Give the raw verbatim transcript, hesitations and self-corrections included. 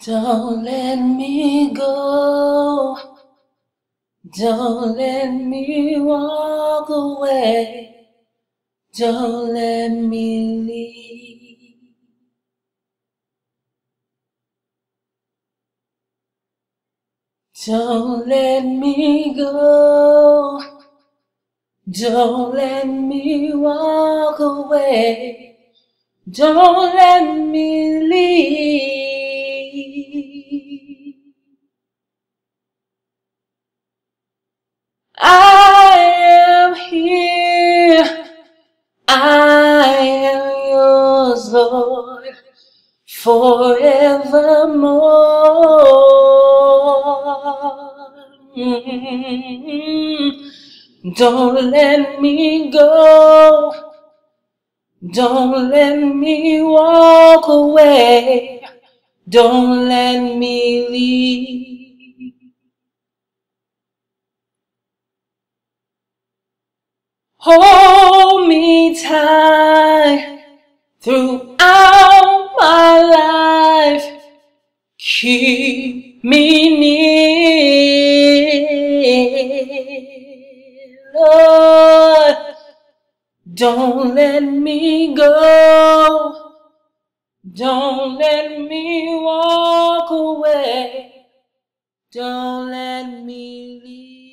Don't let me go. Don't let me walk away. Don't let me leave. Don't let me go. Don't let me walk away. Don't let me leave. I am here. I am yours, Lord, forevermore. Mm. Don't let me go. Don't let me walk away. Don't let me leave. Hold me tight throughout my life. Keep me near, Lord. Don't let me go. Don't let me walk away. Don't let me leave.